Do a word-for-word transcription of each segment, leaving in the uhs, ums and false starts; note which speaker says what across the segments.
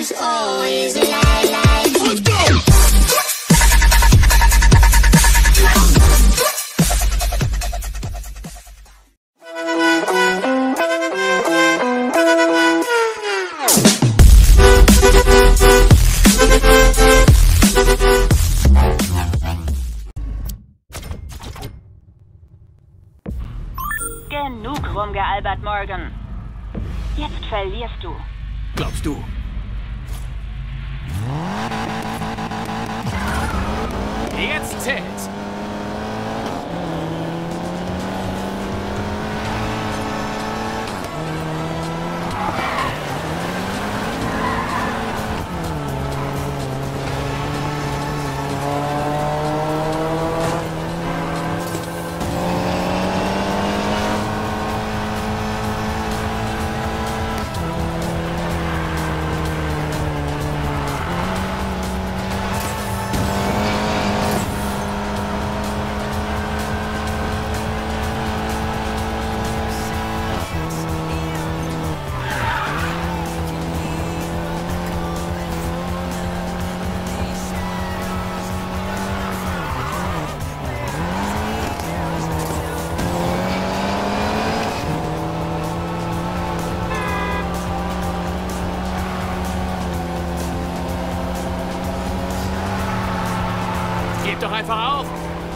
Speaker 1: It's always a lie, lie. Let's go!
Speaker 2: Genug rumgealbert, Morgan. Jetzt verlierst du.
Speaker 3: Glaubst du? Jetzt zählt's. Gib doch einfach auf!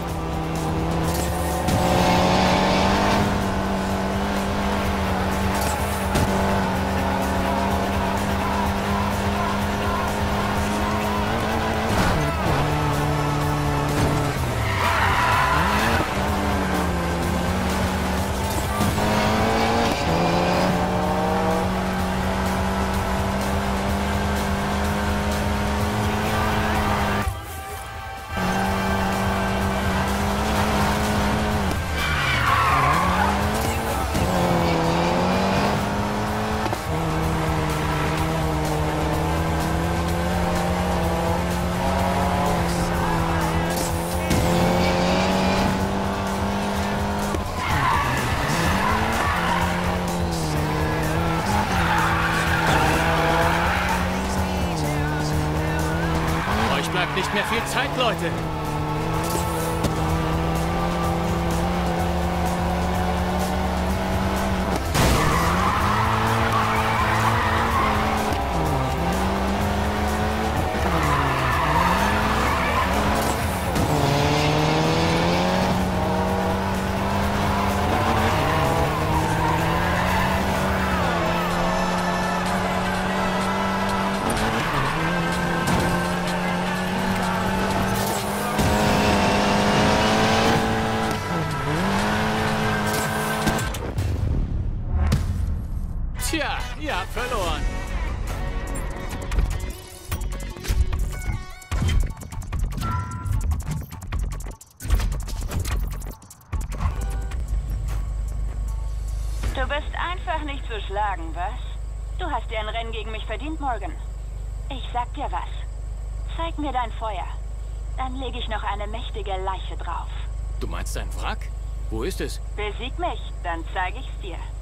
Speaker 3: Bleibt nicht mehr viel Zeit, Leute. Tja, ihr habt verloren.
Speaker 2: Du bist einfach nicht zu schlagen, was? Du hast dir ein Rennen gegen mich verdient, Morgan. Ich sag dir was. Zeig mir dein Feuer. Dann lege ich noch eine mächtige Leiche drauf.
Speaker 3: Du meinst ein Wrack? Wo ist es?
Speaker 2: Besieg mich, dann zeige ich's dir.